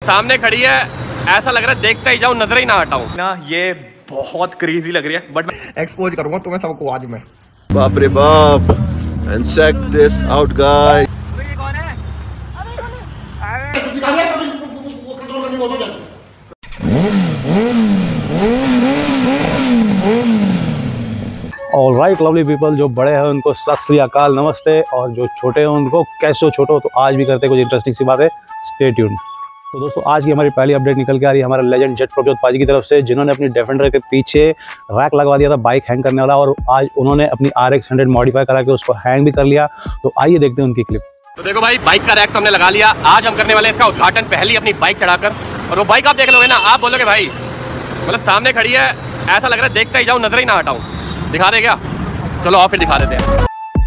सामने खड़ी है, ऐसा लग रहा है देखता ही जाऊं, नजर ही ना हटाऊं ना। ये बहुत क्रेजी लग रही है, बट मैं एक्सपोज करूंगा तुम्हें सबको आज मैं। बाप रे बाप, and check this out guys. ये कौन है? ऑलराइट लवली पीपल, जो बड़े हैं उनको सत श्री अकाल नमस्ते, और जो छोटे हैं उनको कैसे छोटो। तो आज भी करते हैं कुछ इंटरेस्टिंग सी बातें, स्टे ट्यून। तो दोस्तों आज की हमारी पहली अपडेट निकल के आ रही है हमारे लेजेंड जेट प्रभजोत पाजी की तरफ से, जिन्होंने अपनी डिफेंडर के पीछे रैक लगवा दिया था बाइक हैंग करने वाला, और आज उन्होंने अपनी RX 100 मॉडिफाई करा के उसको हैंग भी कर लिया। तो आइए देखते हैं उनकी क्लिप। तो देखो भाई, बाइक का रैक तो हमने लगा लिया। आज हम करने वाले हैं इसका उद्घाटन पहली अपनी बाइक चढ़ाकर, और वो बाइक आप देख लोगे ना, आप बोलोगे भाई मतलब सामने खड़ी है, ऐसा लग रहा है देखता ही जाऊं, नजर ही ना हटाऊं। दिखा दे क्या? चलो और फिर दिखा देते हैं।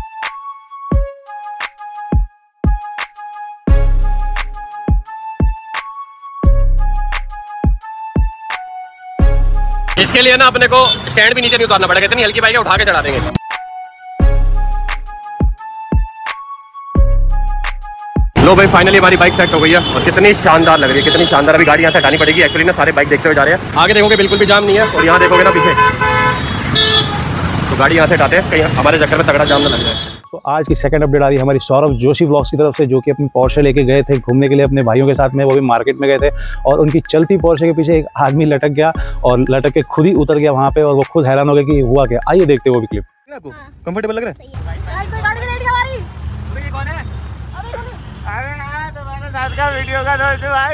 इसके लिए ना अपने को स्टैंड भी नीचे नहीं उतारना पड़ेगा, इतनी हल्की बाइक है, उठा के चढ़ा देंगे। लो भाई, फाइनली हमारी बाइक सेट हो गई है, और कितनी शानदार लग रही है, कितनी शानदार। अभी गाड़ी यहाँ से हटानी पड़ेगी। एक्चुअली ना सारे बाइक देखते हुए जा रहे हैं, आगे देखोगे बिल्कुल भी जाम नहीं है, और यहाँ देखोगे ना पीछे, तो गाड़ी यहाँ से हटाते हैं, कहीं हमारे चक्कर में तगड़ा जाम ना लग जाए। तो आज की सेकंड अपडेट आ रही है हमारी सौरभ जोशी व्लॉग्स की तरफ से, जो कि अपनी पोर्शे लेके गए थे घूमने के लिए अपने भाइयों के साथ में, वो भी मार्केट में गए थे, और उनकी चलती पोर्शे के पीछे एक आदमी लटक गया, और लटक के खुद ही उतर गया वहाँ पे, और वो खुद हैरान हो गया कि हुआ क्या। आइए देखते हैं वो भी क्लिप। आपको कंफर्टेबल लग रहा है? वीडियो का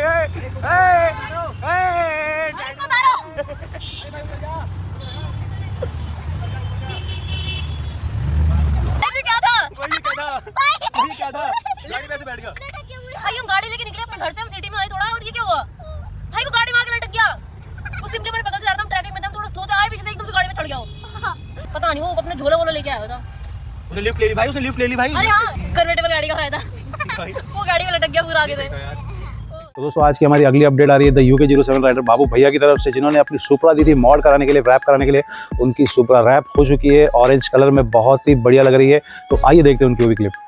क्या था? गाड़ी में से बैठ गया भाई, हम गाड़ी लेके निकले अपने घर से, हम सिटी में आए थोड़ा, और ये क्या हुआ भाई को गाड़ी में आके लटक गया। वो सिमटे मेरे बगल से जा रहा था, ट्रैफिक में था, थोड़ा स्लो था, आए पीछे से एकदम से गाड़ी में चढ़ गया। पता नहीं वो अपने झोला वोला लेके आया था। उसने लिफ्ट ले ली भाई, उसने लिफ्ट ले ली भाई। अरे हाँ, कन्वर्टेबल गाड़ी का फायदा। वो गाड़ी में लटक गया पूरा आगे से। तो दोस्तों आज की हमारी अगली अपडेट आ रही है द UK07 राइडर बाबू भैया की तरफ से, जिन्होंने अपनी सुपरा दी थी मॉड कराने के लिए, रैप कराने के लिए। उनकी सुपरा रैप हो चुकी है, ऑरेंज कलर में, बहुत ही बढ़िया लग रही है। तो आइए देखते हैं उनकी वो भी clip.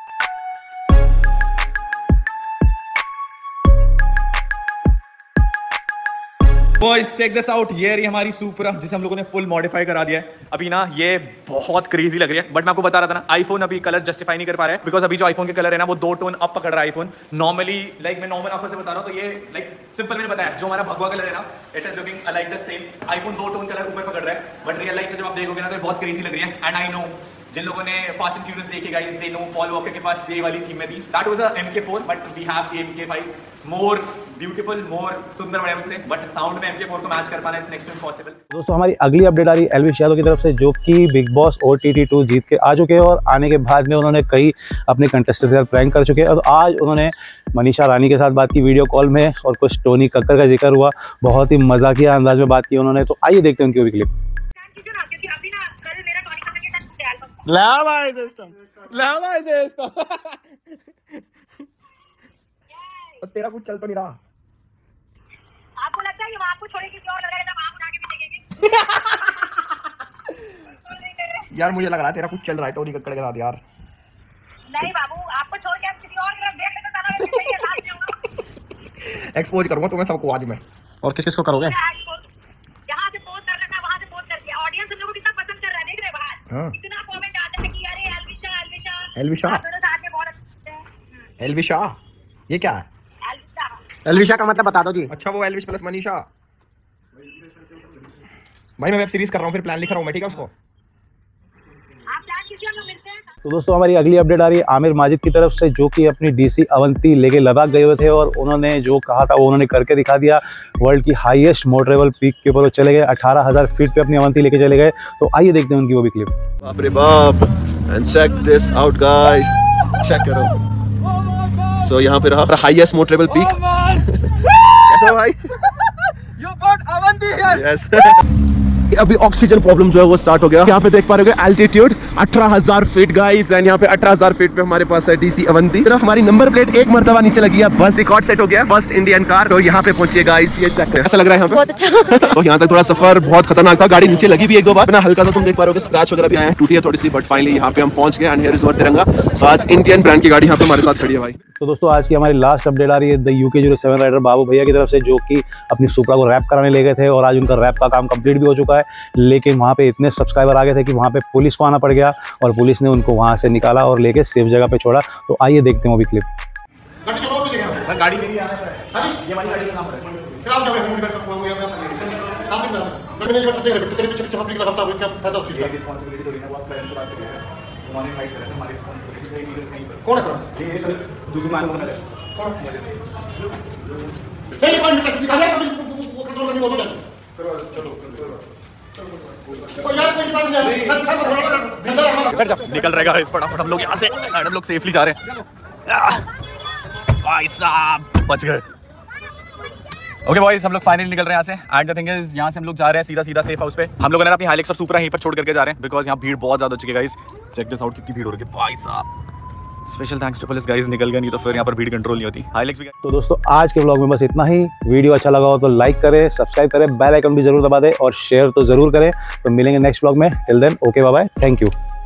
Boys check this out, ये रही हमारी सुपरा, जिसे हम लोगों ने फुल मॉडिफाई करा दिया है। अभी ना ये बहुत क्रेजी लग रही है, बट मैं आपको बता रहा था ना, आईफोन अभी कलर जस्टिफाई नहीं कर पा रहा है, बिकॉज अभी जो आईफोन के कलर है ना, वो 2 टोन अप पकड़ रहा है आईफोन। नॉर्मली लाइक मैं नॉर्मल आपको से बता रहा हूँ, तो ये लाइक सिंपल मैंने बताया, जो हमारा भगवा कलर है ना, it is looking like the same. IPhone 2 tone colour ऊपर पकड़ रहा है, बट रियल लाइफ से जब आप देखोगे ना, तो बहुत क्रेजी लग रही है। एंड आई नो जिन लोगों ने फास्ट एंड फ्यूरियस देखे guys, they know Paul Walker के पास ये वाली थीम में थी। That was a MK4, but we have the MK5, more beautiful, more सुंदर बड़े मुझसे, बट साउंड में MK4 को मैच कर पाना इज नेक्स्ट टू इम्पॉसिबल। दोस्तों हमारी अगली अपडेट आ रही है एल्विश यादव की तरफ से, जो कि बिग बॉस OTT2 जीत के आ चुके हैं, और आने के बाद में उन्होंने कई अपने कंटेस्टेंट के साथ प्रैंक कर चुके हैं। और आज उन्होंने मनीषा रानी के साथ बात की वीडियो कॉल में, और कुछ टोनी कक्कर का जिक्र हुआ, बहुत ही मजाकिया अंदाज में बात की उन्होंने। तो आइए देखते हैं उनकी वो भी क्लिप। तेरा कुछ चल तो नहीं रहा। आपको लगता है कि वहाँ आपको छोड़े किसी और लग रहा है, तब आप उठा के भी देखेंगे। यार मुझे लग रहा है तेरा कुछ चल रहा है टोनी कक्कड़ के साथ यार। नहीं बाबू, आपको छोड़ के किसी और की तरफ देख लेते साला वैसे सही है, लास्ट में होगा। एक्सपोज करूंगा तुम्हें सबको आज मैं। और किस किस को करोगे? जहाँ से पोस्ट कर रहा था वहाँ से पोस्ट कर दिया। ऑडियंस हम लोगों को कितना पसंद कर रहा है, देख रहे बाहर कितना कमेंट आते हैं कि अरे एल्विशा एल्विशा एल्विशा दोनों साथ में बहुत अच्छे हैं। एल्विशा ये क्या है? एल्विशा का मतलब बता दो जी। अच्छा वो एल्विश प्लस मनीषा। भाई मैं वेब सीरीज कर रहा हूँ, फिर प्लान लिख रहा हूँ मैं, ठीक है उसको। आप प्लान कीजिए, हम लोग मिलते हैं। तो दोस्तों हमारी अगली अपडेट आ रही है आमिर माजिद की तरफ से, जो कि अपनी DC अवंती लेके लद्दाख गए हुए थे, और उन्होंने जो कहा था वो उन्होंने करके दिखा दिया। वर्ल्ड की हाईएस्ट मोटरेबल पीक के ऊपर वो चले गए, 18,000 फीट पे अपनी अवंती लेके चले गए। तो आइए देखते हैं उनकी वो भी क्लिप। बाप रे बाप, and check this out guys, check करो। सो यहाँ पे रहा हाईएस्ट मोटरेबल पीक। कैसा भाई? You got Avanti here. Yes. अभी ऑक्सीजन प्रॉब्लम जो है वो स्टार्ट हो गया। यहाँ पे देख पा रहे हो एल्टीट्यूड 18,000 फीट गाइस, एंड यहाँ पे 18,000 फीट पे हमारे पास है DC अवंती। सिर्फ हमारी नंबर प्लेट एक मर्तबा नीचे लगी है, बस रिकॉर्ड सेट हो गया, फर्स्ट इंडियन कार। तो यहाँ पे पहुंची है गाइस, ये चेक ऐसा लग रहा है यहाँ पे बहुत अच्छा। तो यहाँ तक थोड़ा सफर बहुत खतरनाक था, गाड़ी नीचे लगी भी 1-2 बार, हल्का सा तुम देख पा रहे हो स्क्रैच वगैरह भी आया है, टूटी है थोड़ी सी, बट फाइनली यहाँ पे हम पहुंच गए। एंड हियर इज व्हाट तिरंगा। सो आज इंडियन ब्रांड की गाड़ी यहाँ पे हमारे साथ खड़ी है भाई। तो दोस्तों आज की हमारी लास्ट अपडेट आ रही है द UK07 राइडर बाबू भैया की तरफ से, जो कि अपनी सुपरा को रैप कराने ले गए थे और आज उनका रैप का काम कंप्लीट भी हो चुका है। लेकिन वहाँ पे इतने सब्सक्राइबर आ गए थे कि वहाँ पे पुलिस को आना पड़ गया और पुलिस ने उनको वहाँ से निकाला और लेके सेफ जगह पे छोड़ा। तो आइए देखते हैं वो भी क्लिप। गाड़ी मेरी यहाँ है, ये वाली गाड़ी का नाम है। कौन है निकल रहेगा इस फटाफट हम लोग यहाँ से, हम लोग सेफली जा रहे हैं। भाई साहब बच गए। ओके बॉयज, हम लोग फाइनली निकल रहे हैं यहाँ से। एंड द थिंग इज यहाँ से हम लोग जा रहे हैं सीधा सेफ हाउस पे। हम लोग ने अपनी हाइलेक्स और सुपरा यहीं पर छोड़ करके जा रहे हैं बिकॉज यहाँ भीड़ बहुत ज्यादा हो चुकी है गाइस। चेक दिस आउट, कितनी भीड़ हो रही है भाई साहब। Special thanks to police guys, निकल गए नहीं तो फिर यहाँ पर भीड़ कंट्रोल नहीं होती। हाइलेक्स भी। तो दोस्तों आज के व्लॉग में बस इतना ही। वीडियो अच्छा लगा हो तो लाइक करें, सब्सक्राइब करें, बेल आइकन भी जरूर दबा दें और शेयर तो जरूर करें। तो मिलेंगे नेक्स्ट व्लॉग में। Till then okay bye bye, thank you.